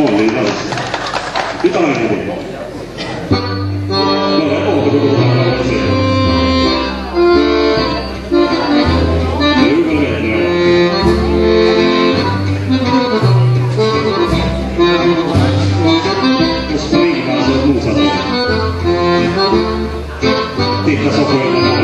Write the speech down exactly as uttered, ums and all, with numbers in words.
vanlig dans. Utan en gång. Några återgår att se. Nu går det väl. Och springa så motsatt. Titta så på den.